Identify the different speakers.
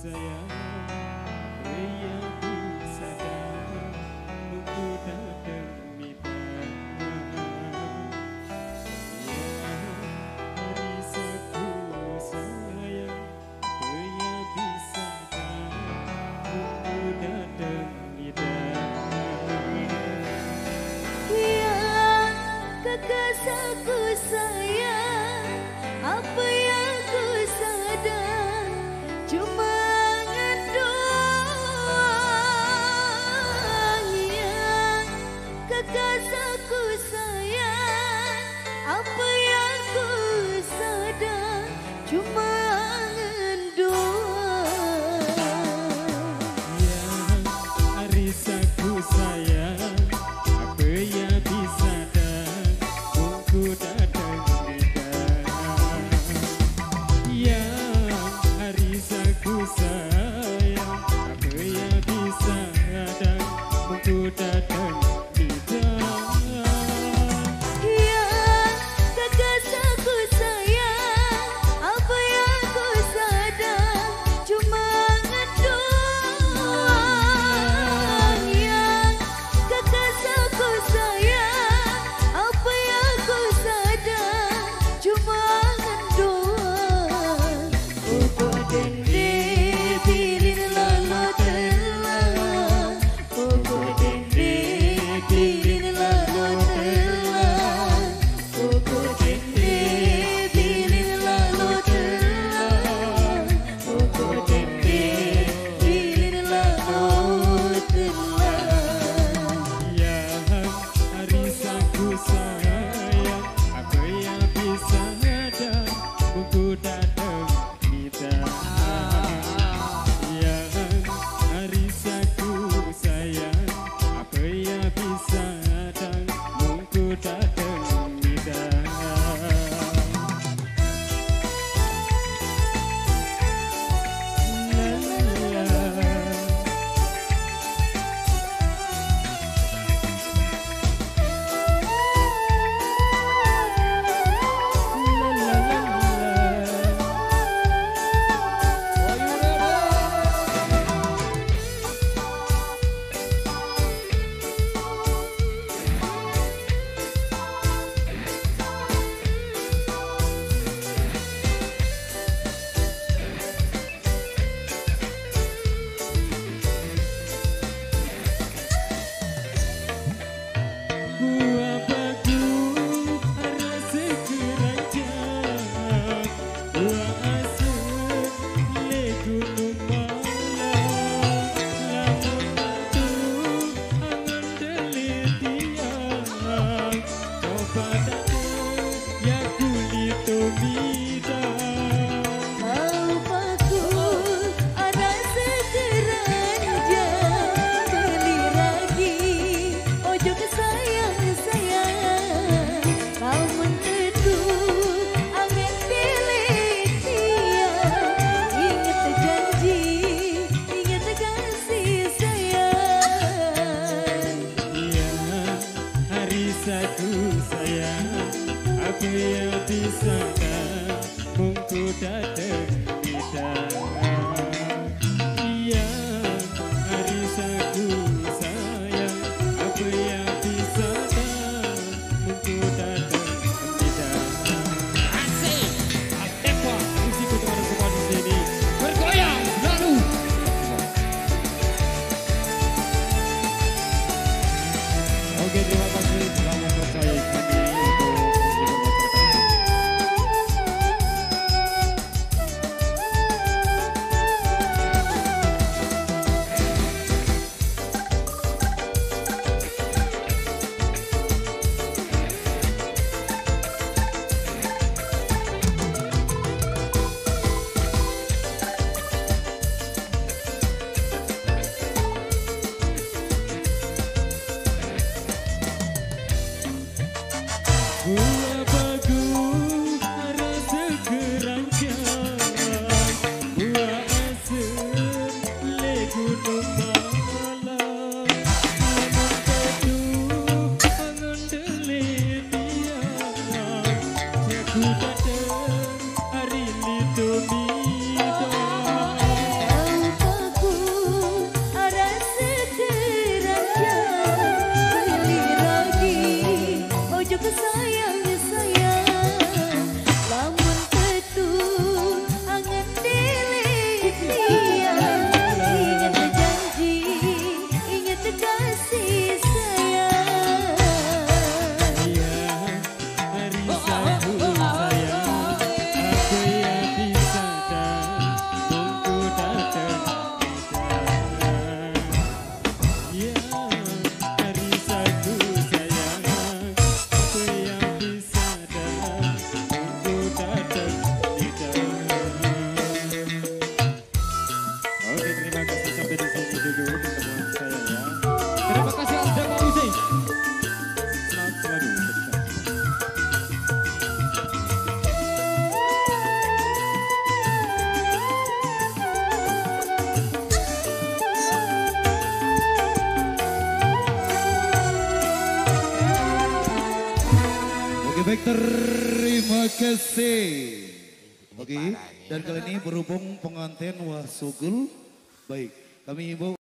Speaker 1: sayang, yang bisa untuk datang minta. Arisaku sayang, yang bisa untuk datang minta.
Speaker 2: Yang kekasihku sayang, apa yang ku sadar cuma ngedong. Yang kekasihku sayang, apa yang ku sadar cuma ngedong.
Speaker 1: Yang arisaku sayang, apa yang bisa untuk datang minta. Yang arisaku sayang, apa yang bisa untuk datang minta.
Speaker 2: Yang kekasihku sayang, apa yang ku sadar cuma ngedong. Yang kekasihku sayang, apa yang ku sadar cuma ngedong. Ugo dende
Speaker 3: Baik, terima kasih. Oke, dan kali ini berhubung pengantin wah sugul. Baik, kami ibu